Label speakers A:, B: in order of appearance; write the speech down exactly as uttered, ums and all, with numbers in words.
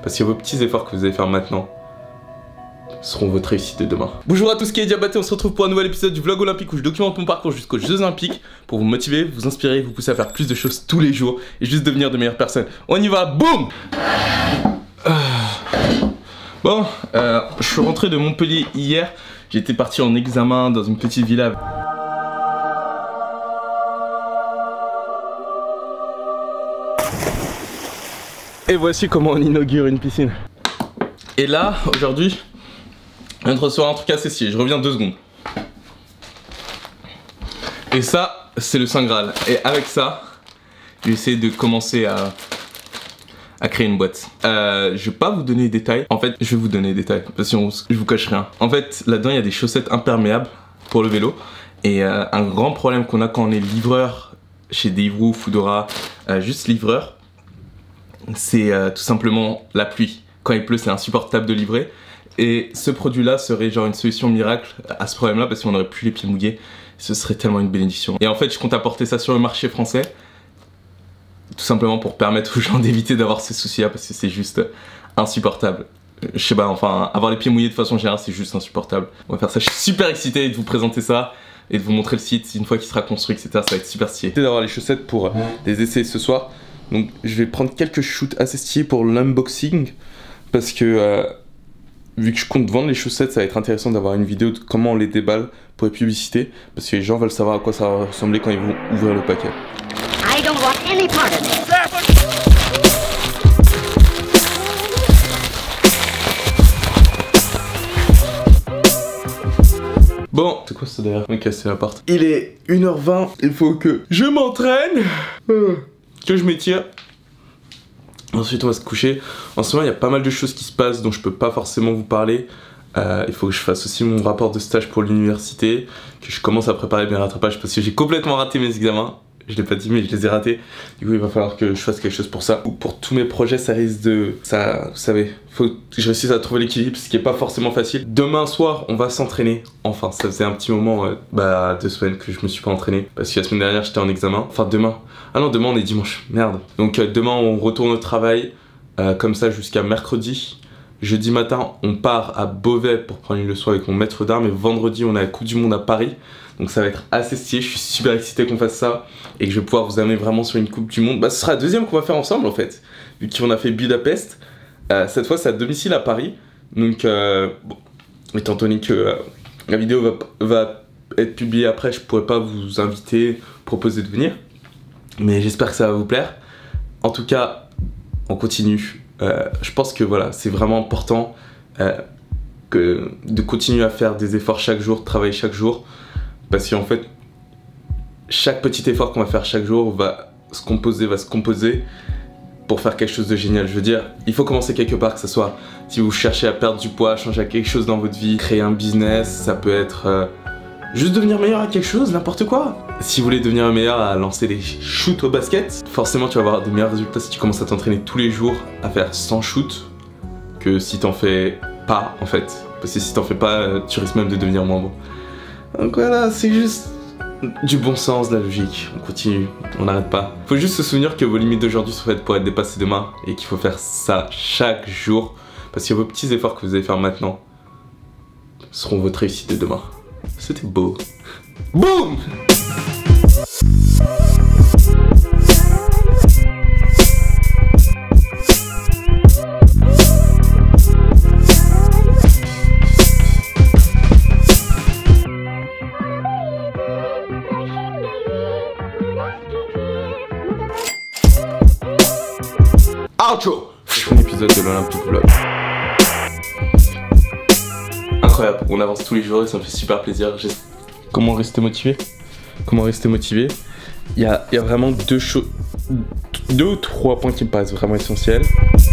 A: Parce que vos petits efforts que vous allez faire maintenant seront votre réussite de demain. Bonjour à tous, qui est Diabaté, on se retrouve pour un nouvel épisode du vlog olympique où je documente mon parcours jusqu'aux Jeux olympiques pour vous motiver, vous inspirer, vous pousser à faire plus de choses tous les jours et juste devenir de meilleures personnes. On y va, boum. Bon, euh, je suis rentré de Montpellier hier, j'étais parti en examen dans une petite villa. Et voici comment on inaugure une piscine. Et là, aujourd'hui, je viens de recevoir un truc assez stylé, je reviens deux secondes. Et ça, c'est le Saint Graal. Et avec ça, je vais essayer de commencer à, à créer une boîte. Euh, je vais pas vous donner les détails. En fait, je vais vous donner les détails, parce que je vous cache rien. En fait, là-dedans, il y a des chaussettes imperméables pour le vélo. Et euh, un grand problème qu'on a quand on est livreur chez Deliveroo, Foodora, euh, juste livreur, c'est euh, tout simplement la pluie. Quand il pleut, c'est insupportable de livrer. Et ce produit-là serait genre une solution miracle à ce problème-là parce qu'on n'aurait plus les pieds mouillés. Ce serait tellement une bénédiction. Et en fait, je compte apporter ça sur le marché français. Tout simplement pour permettre aux gens d'éviter d'avoir ces soucis-là parce que c'est juste insupportable. Je sais pas, enfin, avoir les pieds mouillés de façon générale, c'est juste insupportable. On va faire ça, je suis super excité de vous présenter ça et de vous montrer le site une fois qu'il sera construit, et cetera. Ça va être super stylé. D'avoir les chaussettes pour les essayer ce soir. Donc je vais prendre quelques shoots assez stylés pour l'unboxing parce que euh, vu que je compte vendre les chaussettes, ça va être intéressant d'avoir une vidéo de comment on les déballe pour les publicités parce que les gens veulent savoir à quoi ça va ressembler quand ils vont ouvrir le paquet. I don't want any part of this. Bon, c'est quoi ça derrière? On va casser la porte. Il est une heure vingt, il faut que je m'entraîne, que je m'étire. Ensuite on va se coucher. En ce moment il y a pas mal de choses qui se passent dont je peux pas forcément vous parler. Euh, il faut que je fasse aussi mon rapport de stage pour l'université, que je commence à préparer mes rattrapages parce que j'ai complètement raté mes examens. Je l'ai pas dit mais je les ai ratés. Du coup il va falloir que je fasse quelque chose pour ça. Pour tous mes projets ça risque de... Ça, vous savez, faut que je réussisse à trouver l'équilibre, ce qui est pas forcément facile. Demain soir on va s'entraîner. Enfin ça faisait un petit moment, euh, bah deux semaines que je me suis pas entraîné. Parce que la semaine dernière j'étais en examen. Enfin demain. Ah non demain on est dimanche, merde. Donc euh, demain on retourne au travail, euh, comme ça jusqu'à mercredi. Jeudi matin on part à Beauvais pour prendre une leçon avec mon maître d'armes. Et vendredi on a la Coupe du Monde à Paris. Donc ça va être assez stylé, je suis super excité qu'on fasse ça et que je vais pouvoir vous amener vraiment sur une Coupe du Monde. Bah ce sera la deuxième qu'on va faire ensemble en fait, vu qu'on a fait Budapest. Euh, cette fois c'est à domicile à Paris. Donc euh, bon, étant donné que euh, la vidéo va, va être publiée après, je pourrais pas vous inviter, proposer de venir. Mais j'espère que ça va vous plaire. En tout cas, on continue. Euh, je pense que voilà, c'est vraiment important euh, que de continuer à faire des efforts chaque jour, de travailler chaque jour. Parce qu'en fait, chaque petit effort qu'on va faire chaque jour va se composer, va se composer pour faire quelque chose de génial. Je veux dire, il faut commencer quelque part, que ce soit si vous cherchez à perdre du poids, changer quelque chose dans votre vie, créer un business, ça peut être euh, juste devenir meilleur à quelque chose, n'importe quoi. Si vous voulez devenir meilleur à lancer des shoots au basket, forcément tu vas avoir de meilleurs résultats si tu commences à t'entraîner tous les jours à faire cent shoots que si t'en fais pas en fait. Parce que si t'en fais pas, tu risques même de devenir moins bon. Donc voilà, c'est juste du bon sens, de la logique. On continue, on n'arrête pas. Faut juste se souvenir que vos limites d'aujourd'hui sont faites pour être dépassées demain et qu'il faut faire ça chaque jour parce que vos petits efforts que vous allez faire maintenant seront votre réussite de demain. C'était beau. Boum! Outro! C'est un épisode de l'Olympique Vlog. Incroyable, on avance tous les jours et ça me fait super plaisir. Comment rester motivé? Comment rester motivé? Il y a, il y a vraiment deux choses, deux ou trois points qui me paraissent vraiment essentiels.